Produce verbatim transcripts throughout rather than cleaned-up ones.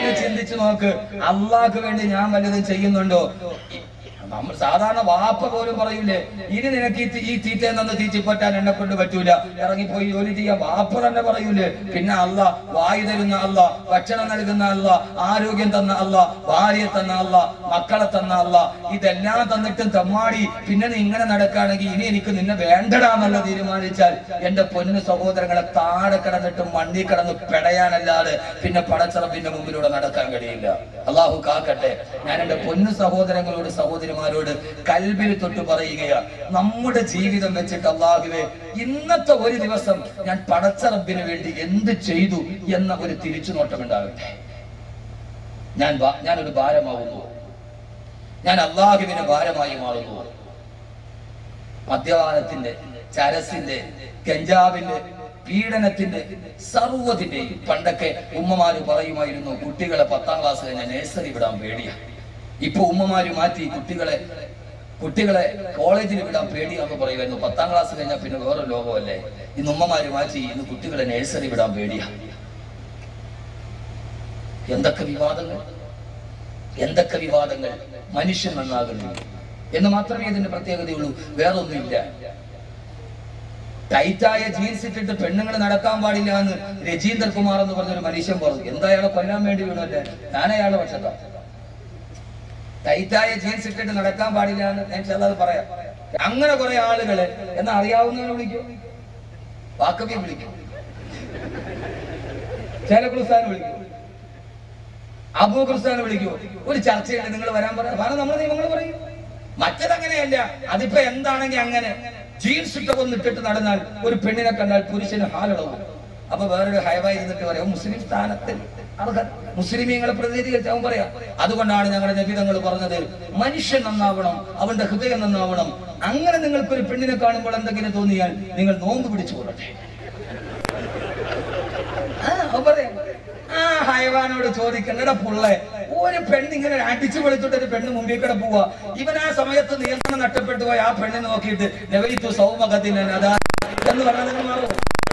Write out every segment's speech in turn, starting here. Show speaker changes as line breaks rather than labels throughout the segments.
ഒന്ന് ചിന്തിച്ചു നോക്ക്, അള്ളാഹ്ക്ക് വേണ്ടി ഞാൻ വല്ലതും ചെയ്യുന്നുണ്ടോ? നമ്മൾ സാധാരണ വാപ്പ പോലും പറയൂലേ, ഇനി നിനക്ക് ഈ തീറ്റ നിന്ന് തീറ്റിപ്പറ്റാൻ എന്നെ കൊണ്ട് പറ്റൂല, ഇറങ്ങിപ്പോയി ജോലി ചെയ്യാൻ വാപ്പ തന്നെ പറയൂലേ. പിന്നെ അല്ല വായു തരുന്ന അല്ല, ഭക്ഷണം നൽകുന്ന അല്ല, ആരോഗ്യം തന്ന അല്ല, ഭാര്യയെ തന്ന അല്ല, മക്കളെ തന്ന അല്ല, ഇതെല്ലാം തന്നിട്ടും തമ്മാടി പിന്നെ നീ ഇങ്ങനെ നടക്കുകയാണെങ്കിൽ ഇനി എനിക്ക് നിന്നെ വേണ്ടടാന്നല്ല തീരുമാനിച്ചാൽ എന്റെ പൊന്നു സഹോദരങ്ങളെ താഴെ കിടന്നിട്ടും മണ്ണി കിടന്ന് പെടയാനല്ലാതെ പിന്നെ പടച്ചറപ്പിന്റെ മുമ്പിലൂടെ നടക്കാൻ കഴിയില്ല. അള്ളാഹു കാക്കട്ടെ. ഞാൻ എന്റെ പൊന്നു സഹോദരങ്ങളോട് സഹോദരി ോട് കൽബിൽ തൊട്ട് പറയുകയാ, നമ്മുടെ ജീവിതം വെച്ചിട്ട് അല്ലാഹുവേ ഇന്നത്തെ ഒരു ദിവസം ഞാൻ പടച്ച റബ്ബിന് വേണ്ടി എന്ത് ചെയ്തു എന്ന ഒരു തിരിച്ചുനോട്ടം ഉണ്ടാകട്ടെ. ഞാൻ ഞാനൊരു ഭാരമാകുന്നു, ഞാൻ അല്ലാഹുവിന് ഭാരമായി മാറുന്നു. മദ്യപാനത്തിന്റെ, ചരസിന്റെ, ഗഞ്ചാവിന്റെ, പീഡനത്തിന്റെ, സർവ്വതിന്റെയും പണ്ടൊക്കെ ഉമ്മമാര് പറയുമായിരുന്നു കുട്ടികളെ പത്താം ക്ലാസ് കഴിഞ്ഞാൽ നഴ്സറി വിടാൻ പേടിയാ. ഇപ്പൊ ഉമ്മമാര് മാറ്റി കുട്ടികളെ കുട്ടികളെ കോളേജിൽ വിടാൻ പേടിയാന്ന് പറയുമായിരുന്നു. പത്താം ക്ലാസ് കഴിഞ്ഞാൽ പിന്നെ വേറെ ലോകമല്ലേ. ഇന്ന് ഉമ്മമാര് മാറ്റി ഇന്ന് കുട്ടികളെ നഴ്സറി വിടാൻ പേടിയാ. എന്തൊക്കെ വിവാദങ്ങൾ, എന്തൊക്കെ വിവാദങ്ങൾ. മനുഷ്യൻ നന്നാകുന്നു എന്ന് മാത്രമേ ഇതിന്റെ പ്രത്യേകതയുള്ളൂ, വേറൊന്നുമില്ല. ടൈറ്റായ ജീൻസ് ഇട്ടിട്ട് പെണ്ണുങ്ങൾ നടക്കാൻ പാടില്ല എന്ന് രജീന്ദർ കുമാർ എന്ന് പറഞ്ഞൊരു മനുഷ്യൻ പറഞ്ഞു. എന്താ അയാളെ കൊല്ലാൻ വേണ്ടി വീണല്ലേ? ഞാൻ അയാളെ പക്ഷത്താ. ടൈറ്റായ ജീൻസ് ഇട്ടിട്ട് നടക്കാൻ പാടില്ല എന്ന് ഞാൻ ചിലത് പറയാം. അങ്ങനെ കുറെ ആളുകളെ എന്നാ അറിയാവുന്നവനെ വിളിക്കും, വാക്കബിയെ വിളിക്കും, ചേലക്കുറുസ്ഥാനെ വിളിക്കും, അബൂ ക്രിസ്താനെ വിളിക്കും. ഒരു ചർച്ചയുണ്ട്, നിങ്ങൾ വരാൻ പറയാം, കാരണം നമ്മുടെ നിയമങ്ങൾ പറയും. മറ്റതങ്ങനെയല്ല. അതിപ്പോ എന്താണെങ്കിൽ അങ്ങനെ ജീൻസ് ഇട്ടൊന്ന് ഇട്ടിട്ട് നടന്നാൽ ഒരു പെണ്ണിനെ കണ്ടാൽ പുരുഷന് ഹാലളവും. അപ്പൊ വേറൊരു ഹൈവായി ഇരുന്നിട്ട് പറയാം മുസ്ലിം സ്ഥാനത്തിൽ അർഹൻ, മുസ്ലിമീങ്ങളെ പ്രതിനിധീകരിച്ച് അവൻ പറയാം. അതുകൊണ്ടാണ് ഞങ്ങളുടെ നബി തങ്ങൾ പറഞ്ഞത് മനുഷ്യൻ നന്നാവണം, അവന്റെ ഹൃദയം നന്നാവണം. അങ്ങനെ നിങ്ങൾക്കൊരു പെണ്ണിനെ കാണുമ്പോൾ എന്തെങ്കിലും തോന്നിയാൽ നിങ്ങൾ നോമ്പ് പിടിച്ചു കൊള്ളട്ടെ. ആ പറയാം, ആ ഹൈവാനോട് ചോദിക്കണ്ടട പുള്ളേ, ഒരു പെണ്ണിങ്ങനെ അടിച്ചു പൊളിച്ചിട്ട് ഒരു പെണ്ണ് മുമ്പിൽ കൂടെ പോവാ, ഇവൻ ആ സമയത്ത് നിയന്ത്രണം നഷ്ടപ്പെട്ടു പോയി ആ പെണ്ണിനെ നോക്കിയിട്ട് നവൈതു സൗമഖത്തിൻ അതാ എന്ന് പറഞ്ഞാൽ നിങ്ങൾ മാറുമോ?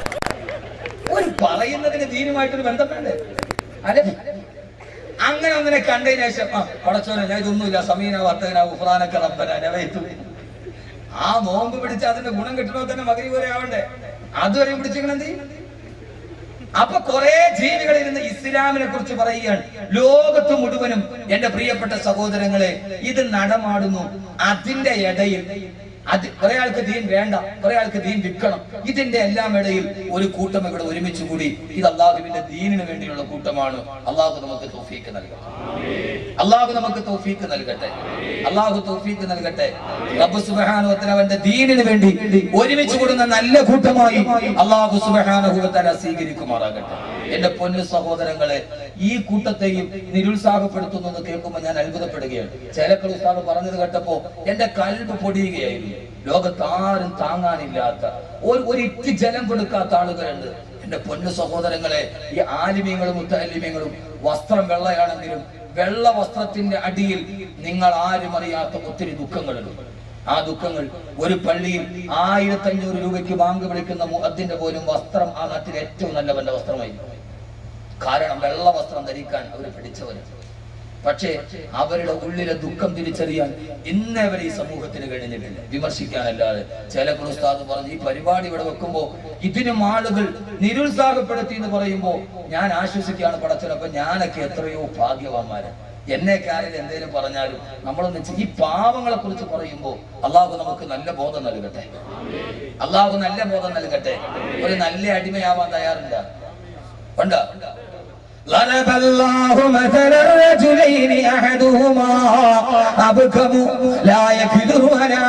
ഒരു പറയുന്നതിന് ദീനുമായിട്ടൊരു ബന്ധം വേണ്ടേ? അല്ലെ? അങ്ങനെ ഒന്നിനെ കണ്ടതിന് ശേഷം ആ പടച്ചോനെ ഞാൻ ഇതൊന്നുമില്ല, സമീന വർത്തകന ഉഫ്രാനൊക്കെ റബ്ബന നവൈതു, ആ നോമ്പ് പിടിച്ച് അതിന്റെ ഗുണം കിട്ടണോ തന്നെ മകരി പോലെ ആവണ്ടേ? അതുവരെയും പിടിച്ചിരിക്കണെന്ത്? അപ്പൊ കുറെ ജീവികൾ ഇരുന്ന് ഇസ്ലാമിനെ കുറിച്ച് പറയുകയാണ്. ലോകത്ത് മുഴുവനും എന്റെ പ്രിയപ്പെട്ട സഹോദരങ്ങളെ ഇത് നടമാടുന്നു. അതിന്റെ ഇടയിൽ അത് കുറെ ആൾക്ക് ദീൻ വേണ്ട, കുറെ ആൾക്ക് ദീൻ വിൽക്കണം. ഇതിന്റെ എല്ലാം ഇടയിൽ ഒരു കൂട്ടം ഇവിടെ ഒരുമിച്ച് കൂടി. ഇത് അള്ളാഹുവിന്റെ ദീനിന് വേണ്ടിയുള്ള കൂട്ടമാണ്. അള്ളാഹു നമുക്ക് തൗഫീക്ക് നൽകട്ടെ. അള്ളാഹു നമുക്ക് തൗഫീക്ക് നൽകട്ടെ. അള്ളാഹു തൗഫീക്ക് നൽകട്ടെ. റബ്ബ് സുബ്ഹാനഹു വ തആല അവന്റെ ദീനിന് വേണ്ടി ഒരുമിച്ച് കൂടുന്ന നല്ല കൂട്ടമായി അള്ളാഹു സുബ്ഹാനഹു വ തആല സ്വീകരിക്കുമാറാകട്ടെ. എന്റെ പൊന്നു സഹോദരങ്ങളെ, ഈ കൂട്ടത്തെയും നിരുത്സാഹപ്പെടുത്തുന്നു എന്ന് കേൾക്കുമ്പോൾ ഞാൻ അത്ഭുതപ്പെടുകയാണ്. ചേലക്കൽ ഉസ്താദ് പറഞ്ഞത് കേട്ടപ്പോ എന്റെ കൽബ് പൊടിയുകയായിരുന്നു. ലോകത്ത് ആരും താങ്ങാനില്ലാത്ത ഒരു ഒരു ഇറ്റി ജലം കൊടുക്കാത്ത ആളുകളുണ്ട്. എന്റെ പൊന്നു സഹോദരങ്ങളെ, ഈ ആലിമീങ്ങളും മുത്തഅല്ലിമീങ്ങളും വസ്ത്രം വെള്ളയാണെങ്കിലും വെള്ള വസ്ത്രത്തിന്റെ അടിയിൽ നിങ്ങൾ ആരും അറിയാത്ത ഒത്തിരി ദുഃഖങ്ങളുണ്ട്. ആ ദുഃഖങ്ങൾ ഒരു പള്ളിയിൽ ആയിരത്തി അഞ്ഞൂറ് രൂപയ്ക്ക് ബാങ്ക് വിളിക്കുന്ന മുഅദ്ദിന്റെ പോലും വസ്ത്രം ആ നാട്ടിൽ ഏറ്റവും നല്ലവന്റെ വസ്ത്രമായിരുന്നു. കാരണം വെള്ള വസ്ത്രം ധരിക്കാൻ അവർ പിടിച്ചവര്. പക്ഷേ അവരുടെ ഉള്ളിലെ ദുഃഖം തിരിച്ചറിയാൻ ഇന്നേവരെ ഈ സമൂഹത്തിന് കഴിഞ്ഞിട്ടില്ല. വിമർശിക്കാനല്ലാതെ. ചില ഉസ്താദ് പറഞ്ഞു ഈ പരിപാടി ഇവിടെ വെക്കുമ്പോ ഇതിനും ആളുകൾ നിരുത്സാഹപ്പെടുത്തി എന്ന് പറയുമ്പോ ഞാൻ ആശ്വസിക്കുകയാണ് പടച്ചോനപ്പൊ ഞാനൊക്കെ എത്രയോ ഭാഗ്യവാന്മാര്. എന്നെയൊക്കെ ആരെങ്കിലും എന്തെങ്കിലും പറഞ്ഞാലും നമ്മളൊന്ന് ഈ പാവങ്ങളെ കുറിച്ച് പറയുമ്പോ അള്ളാഹു നമുക്ക് നല്ല ബോധം നൽകട്ടെ. അള്ളാഹു നല്ല ബോധം നൽകട്ടെ. ഒരു നല്ല അടിമയാവാൻ തയ്യാറുണ്ട്? ഉണ്ട്.
ضرب الله مثلا رجلين أحدهما أبكم لا يقدر على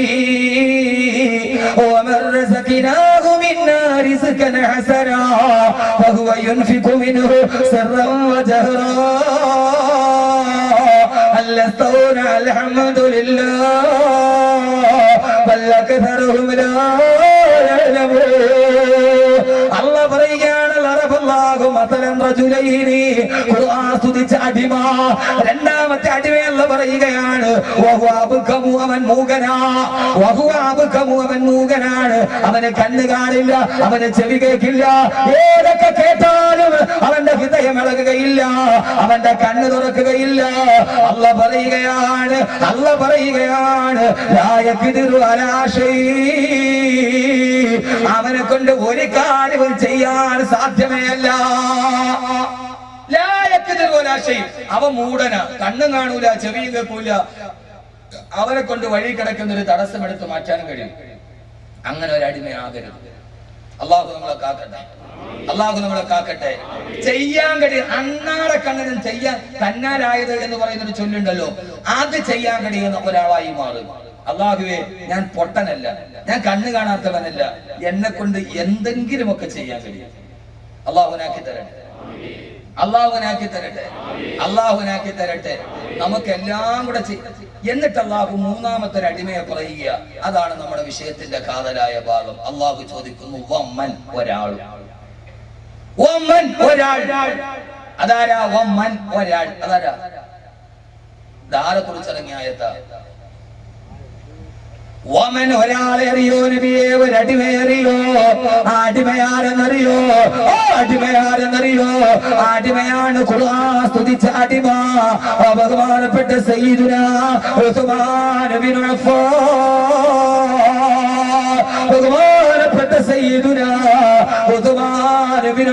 شيء ومن رزقناه منا رزقا حسنا فهو ينفق منه سرا وجهرا هل يستوون الحمد لله بل أكثرهم لا يعلمون. الله പറയുകയാണ് രണ്ടാമത്തെ അടിമയല്ല പറയുകയാണ് അവൻ മൂകനാ, അവൻ മൂകനാണ്. അവന് കണ്ണ് കാണില്ല, അവന് ചെവി കേൾക്കില്ല, ഏതൊക്കെ കേട്ടാലും അവന്റെ ഹൃദയം ഇളകുകയില്ല, അവന്റെ കണ്ണ് തുറക്കുകയില്ല. അല്ല പറയുകയാണ്, അല്ല പറയുകയാണ് അവനെ കൊണ്ട് ഒരു കാര്യവും ചെയ്യാൻ സാധ്യമേ അല്ല. അവൻ മൂടന, കണ്ണും കാണൂല, ചെവിയും കേൾക്കൂല, അവനെ കൊണ്ട് വഴി കിടക്കുന്ന ഒരു തടസ്സം എടുത്ത് മാറ്റാനും കഴിയും. അങ്ങനെ ഒരു അടിമയാകരുത്. അള്ളാഹു നമ്മളെ കാക്കട്ടെ, അള്ളാഹു നമ്മളെ കാക്കട്ടെ. ചെയ്യാൻ കഴിയും, അണ്ണാടെ കണ്ണനും ചെയ്യാൻ തന്നാലായത് എന്ന് പറയുന്നൊരു ചൊല്ലുണ്ടല്ലോ, അത് ചെയ്യാൻ കഴിയുന്ന ഒരാളായി മാറും. അള്ളാഹുവേ, ഞാൻ പൊട്ടനല്ല, ഞാൻ കണ്ണ് കാണാത്തവനല്ല, എന്നെ കൊണ്ട് എന്തെങ്കിലുമൊക്കെ ചെയ്യാൻ കഴിയും. അള്ളാഹുനാക്കി തരട്ടെ, അള്ളാഹുനാക്കി തരട്ടെ, അള്ളാഹുനാക്കി തരട്ടെ. നമുക്ക് എല്ലാം കൂടെ എന്നിട്ട് അള്ളാഹു മൂന്നാമത്തെ ഒരു അടിമയെ പറയുക. അതാണ് നമ്മുടെ വിഷയത്തിന്റെ കാതലായ ഭാഗം. അള്ളാഹു ചോദിക്കുന്നു, വമ്മൻ, ഒരാൾ, വമ്മൻ, ഒരാൾ. അതാരാ വമ്മൻ, ഒരാൾ? അതാരാ? ധാരെ കുറിച്ചിറങ്ങിയ ആയത്താ. വമൻ, ഒരാളെ അറിയോ നബിയെ? ഒരു അടിമയെ അറിയോ? ആ അടിമയാരെന്നറിയോ? ആ അടിമയാരെന്നറിയോ? ആ അടിമയാണ് ഖുർആൻ സ്തുതിച്ച അടിമ, ബഹുമാനപ്പെട്ട സയ്യിദുനാ ഉസ്മാൻ ബിൻ അഫ്ഫാൻ. ബഹുമാനപ്പെട്ട സയ്യിദുനാ ഉസ്മാൻ ബിൻ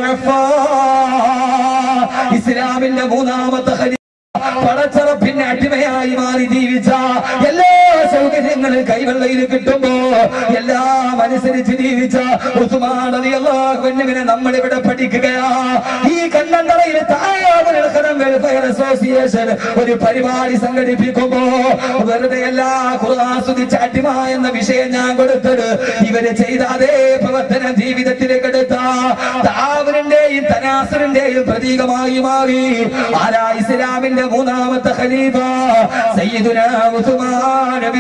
അഫ്ഫാൻ ഇസ്ലാമിന്റെ മൂന്നാമത്തെ ഖലീഫ, പടച്ചറപ്പിന്റെ അടിമയായി മാറി ജീവിച്ച, എല്ലാ സൗകര്യങ്ങളും കൈവെള്ളയിൽ കിട്ടുമ്പോ എല്ലാം അനുസരിച്ച് ജീവിച്ച ഉസ്മാൻ റളിയല്ലാഹു അൻഹുവിനെ നമ്മൾ ഇവിടെ പഠിക്കുകയാ. ഈ കണ്ണന്തറയിൽ താഴെ വെൽഫെയർ അസോസിയേഷൻ ഒരു പരിപാടി സംഘടിപ്പിക്കുമ്പോ വെറുതെ എല്ലാ ഖുർആൻ സ്തുതിച്ച അടിമ എന്ന വിഷയം ഞാൻ കൊടുത്തത് ഇവര് ചെയ്ത അതേ പ്രവർത്തനം ജീവിതത്തിലേക്ക് എടുത്ത താവറിന്റെയും തനാസറിന്റെയും പ്രതീകമായി മാറി. ആരാ? ഇസ്ലാമിന്റെ മൂന്നാമത്തെ ഖലീഫ സയ്യിദുനാ ഉസ്മാൻ ബിൻ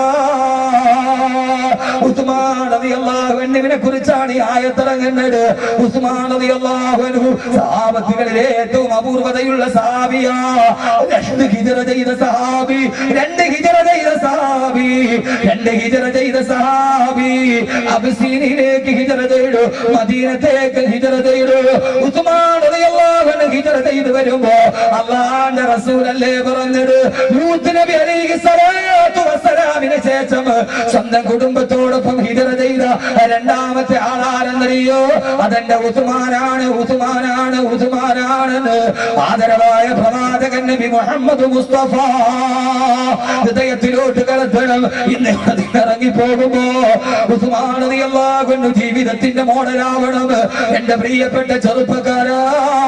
അഫ്ഫാൻ. ഉസ്മാൻ റളിയല്ലാഹു അൻഹുവിനെ കുറിച്ചാണ് ഈ ആയത്തിറങ്ങുന്നത്. ഉസ്മാൻ റളിയല്ലാഹു അൻഹു സഹാബത്തുകളിലെ ഏറ്റവും അപൂർവതയുള്ള സഹാബിയാ. രണ്ട് ഹിജ്റ ചെയ്ത സഹാബി, രണ്ട് ഹിജ്റ ചെയ്ത സഹാബി, രണ്ട് ഹിജ്റ ചെയ്ത സഹാബി. അബ്സീനിലേക്ക് ഹിജ്റ ചെയ്തു, മദീനത്തേക്ക് ഹിജ്റ ചെയ്തു. ഉസ്മാൻ റളിയല്ലാഹു അൻഹു ഹിജ്റ ചെയ്തു വരുമ്പോ അല്ലാഹുവിന്റെ റസൂലല്ലേ പറഞ്ഞത്, ലൂത്ത് നബി അലൈഹിസ്സലാത്തു വസ്സലാമിന് ശേഷം സ്വന്തം കുടുംബത്തോടൊപ്പം ഹിജ്റ ചെയ്ത രണ്ടാമത്തെ ആളാരെന്നറിയോ? അതെന്റെ ഉസ്മാനാണ്, ഉസ്മാനാണ്, ഉസ്മാനാണെന്ന് ആദരവായ പ്രവാചകൻ നബി മുഹമ്മദ് മുസ്തഫ ഹൃദയത്തിലോട്ട് കടത്തണം. ഇന്ന് ഇറങ്ങി പോകുമ്പോ ഉസ്മാൻ റളിയല്ലാഹു അൻഹു ജീവിതത്തിന്റെ മോഡലാവണം. എന്റെ പ്രിയപ്പെട്ട ചെറുപ്പക്കാരാ,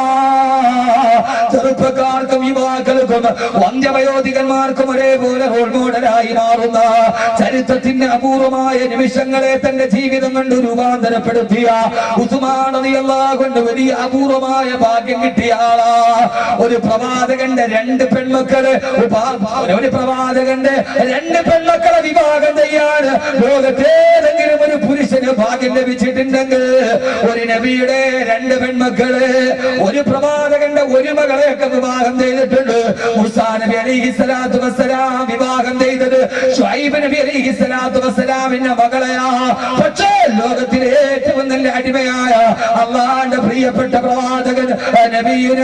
ചെറുപ്പക്കാർക്കും യുവാക്കൾക്കും വന്ധ്യവയോധികന്മാർക്കും ഒരേപോലെ റോൾ മോഡലായി മാറുന്ന, ചരിത്രത്തിന്റെ അപൂർവമായ നിമിഷങ്ങളെ തന്റെ ജീവിതം കൊണ്ട് രൂപാന്തരപ്പെടുത്തിയ ഉസ്മാൻ റളിയല്ലാഹു അൻഹു വലിയ അപൂർവമായ ഭാഗ്യം കിട്ടിയ ആളാ. ഒരു പ്രവാചകന്റെ രണ്ട് പെൺമക്കള്, ഒരു പ്രവാചകന്റെ രണ്ട് പെൺമക്കളെ വിവാഹം ചെയ്യാൻ ലോകത്തേതെങ്കിലും ഒരു പുരുഷന് ഭാഗ്യം ലഭിച്ചിട്ടുണ്ടെങ്കിൽ ഒരു നബിയുടെ രണ്ട് പെൺമക്കള്, ഒരു പ്രവാചകന്റെ ഒരു മകളെയൊക്കെ വിവാഹം ചെയ്തിട്ടുണ്ട്. മൂസാ നബി അലൈഹിസ്സലാത്തു വസ്സലാം വിവാഹം ചെയ്തത് ശുഐബ് നബി അലൈഹിസ്സലാത്തു വസ്സലാമിന്റെ മകളെയാ. പക്ഷേ ലോകത്തിലെ ഏറ്റവും നല്ല അടിമയായ അല്ലാഹുവിന്റെ പ്രിയപ്പെട്ട പ്രവാചകൻ നബിയുനാ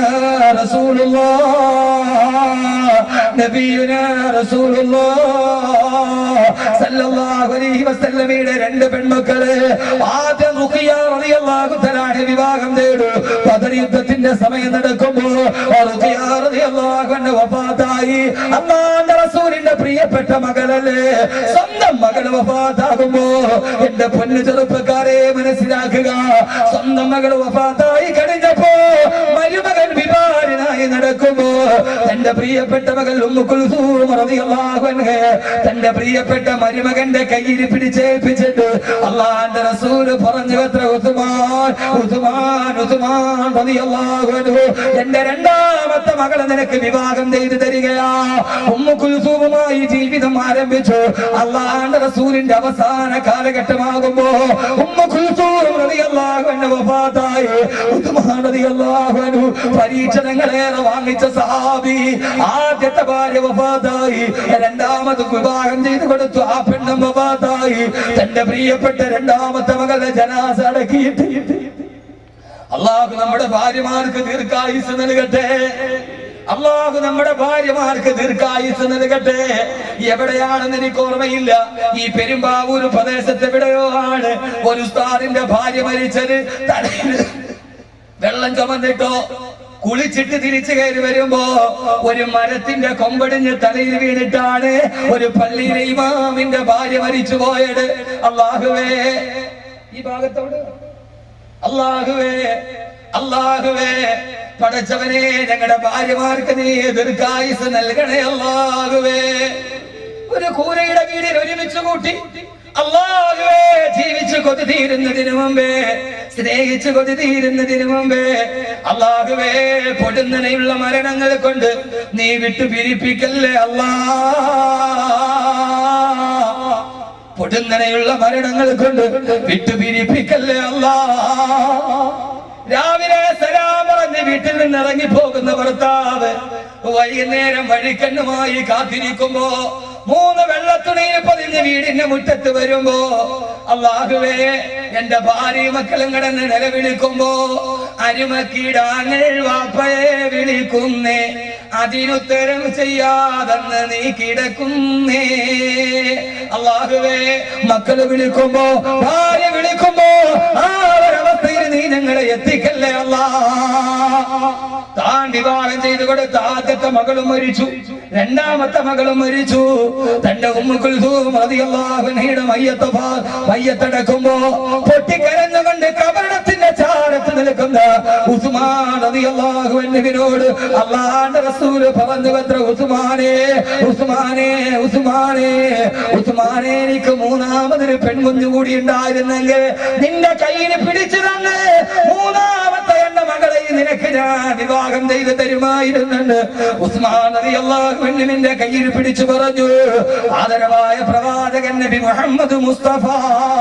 റസൂലുള്ളാഹ്, നബിയുനാ റസൂലുള്ളാഹ് സല്ലല്ലാഹു അലൈഹി വസല്ലമയുടെ രണ്ട് പെൺമക്കള് ആദ്യം റുഖിയ റളിയല്ലാഹു തആല വിവാഹം ചെയ്തു. ബദർ യുദ്ധത്തിന്റെ സമയം നടക്കുമ്പോ റുഖിയ റളിയല്ലാഹു അൻഹ വഫാത്തായി. അല്ലാഹുവിന്റെ റസൂലിന്റെ പ്രിയപ്പെട്ട മകളല്ലേ, സ്വന്തം മകൾ വഫാത്താകുമ്പോ എന്റെ പൊന്നു ചെറുപ്പക്കാരെ മനസ്സിലാക്കുക, സ്വന്തം മകൾ വഫാത്തായി കഴിഞ്ഞപ്പോ മരുമകൻ വിവാഹിതനായി നടക്കുമ്പോ തന്റെ പ്രിയപ്പെട്ട മകൾ ഉമ്മു കുൽസൂം റളിയല്ലാഹു അൻഹ തന്റെ പ്രിയപ്പെട്ട മരുമകന്റെ കയ്യിൽ പിടിച്ചേൽപ്പിച്ചിട്ട് അല്ലാഹുവിന്റെ റസൂൽ പറഞ്ഞു, എത്ര ഉസ്മാൻ, ഉസ്മാൻ, ഉസ്മാൻ റളിയല്ലാഹു അൻഹു എന്റെ രണ്ടാമത്തെ രണ്ടാമത്തെ മകളെ നിനക്ക് വിവാഹം ചെയ്തു തരികയാ. ഉമ്മു കുൽസൂമുമായി ജീവിതം ആരംഭിച്ചു. അള്ളാഹുവിന്റെ റസൂലിന്റെ അവസാന കാലഘട്ടമാകുമ്പോ ഉമ്മു കുൽസൂം റളിയല്ലാഹു അൻഹു വഫാത്തായി. ഉസ്മാൻ റളിയല്ലാഹു അൻഹു പരീക്ഷണങ്ങളേറെ വാങ്ങിച്ച സഹാബി. ആദ്യത്തെ ഭാര്യ വഫാത്തായി, രണ്ടാമത് വിവാഹം ചെയ്തു കൊടുത്തു. ആ പെണ്ണും വഫാത്തായി. തന്റെ പ്രിയപ്പെട്ട രണ്ടാമത്തെ മകളുടെ ജനാസ അടക്കിയിട്ട് അള്ളാഹു നമ്മുടെ ഭാര്യമാർക്ക് ദീർഘായുസ് നൽകട്ടെ. അള്ളാഹു നമ്മുടെ ഭാര്യമാർക്ക് ദീർഘായുസ് നൽകട്ടെ. എവിടെയാണെന്ന് എനിക്ക് ഓർമ്മയില്ല. ഈ പെരുമ്പാവൂർ പ്രദേശത്ത് എവിടെയോ ആണ് ഒരു ഉസ്താദിന്റെ ഭാര്യ മരിച്ചത്. തലയിൽ വെള്ളം ചുമന്നിട്ടോ കുളിച്ചിട്ട് തിരിച്ചു കയറി വരുമ്പോ ഒരു മരത്തിന്റെ കൊമ്പടിഞ്ഞ് തലയിൽ വീണിട്ടാണ് ഒരു പള്ളിയിലെ ഇമാമിന്റെ ഭാര്യ മരിച്ചു പോയത്. അള്ളാഹുവേ, ഈ ഭാഗത്തോട് അള്ളാഹുവേ, അള്ളാഹുവേ, പടച്ചവനെ ഞങ്ങളുടെ ഭാര്യമാർക്ക് നീ ദീർഘായുസ് നൽകണേ. അള്ളാഹുവേ, ഒരു കൂരയുടെ കീഴിൽ ഒരുമിച്ച് കൂട്ടി അള്ളാഹുവേ, ജീവിച്ച് കൊതി തീരുന്നതിന് മുമ്പേ, സ്നേഹിച്ച് കൊതി തീരുന്നതിന് മുമ്പേ അള്ളാഹുവേ, പൊടുന്നനെയുള്ള മരണങ്ങൾ കൊണ്ട് നീ വിട്ടു പിരിപ്പിക്കല്ലേ അല്ലാ. പൊടുന്നനെയുള്ള മരണങ്ങൾ കൊണ്ട് വിട്ടുപിരിപ്പിക്കല്ലേ അല്ലാ. രാവിലെ സലാം പറഞ്ഞ് വീട്ടിൽ നിന്ന് ഇറങ്ങി പോകുന്ന ഭർത്താവ് വൈകുന്നേരം വഴിക്കണ്ണുമായി കാത്തിരിക്കുമ്പോ മൂന്ന് വെള്ളത്തുണിയിൽ പൊതിഞ്ഞ് വീടിന്റെ മുറ്റത്ത് വരുമ്പോ അള്ളാഹുവേ, എന്റെ ഭാര്യ മക്കളും കിടന്ന് നിലവിളിക്കുമ്പോ അരുമക്കിടാങ്ങൾ വാപ്പയെ വിളിക്കുന്നേ, അതിനുത്തരം ചെയ്യാതെന്ന് നീ കിടക്കുന്നേ. അള്ളാഹുവേ, മക്കള് വിളിക്കുമ്പോ ഭാര്യ വിളിക്കുമ്പോ ആ ഒരവസ്ഥയിൽ നീ ഞങ്ങളെ എത്തിക്കല്ലേ അല്ലാ. താൻ വിവാഹം ചെയ്തു കൊടുത്ത ആദ്യത്തെ മകളും മരിച്ചു, രണ്ടാമത്തെ മകളും മരിച്ചു. തന്റെ ഉമ്മു കുൽസൂം റളിയല്ലാഹു അൻഹയുടെ മയ്യത്ത് മയ്യത്തടക്കുമ്പോ പൊട്ടിക്കരഞ്ഞുകൊണ്ട് കബറിടത്തിന്റെ ചാരത്ത് നിൽക്കുന്ന ഉസ്മാൻ റളിയല്ലാഹു അൻഹുവിനോട് അല്ലാഹുവിന്റെ റസൂല് പറഞ്ഞു അത്ര, ഉസ്മാനേ ഉസ്മാനേ ഉസ്മാനേ ഉസ്മാനേ, എനിക്ക് മൂന്നാമതൊരു പെൺകുഞ്ഞു കൂടി ഉണ്ടായിരുന്നെങ്കിൽ നിന്റെ കയ്യിൽ പിടിച്ചു തന്നെ മൂന്നാമത്തെ എന്റെ മകളെ നിനക്ക് ഞാൻ വിവാഹം ചെയ്ത് തരുമായിരുന്നെന്ന് ഉസ്മാൻ റളിയല്ലാഹു അൻഹുവിന്റെ കയ്യിൽ പിടിച്ചു പറഞ്ഞു. ആദരവായ പ്രവാചകൻ നബി മുഹമ്മദ് മുസ്തഫ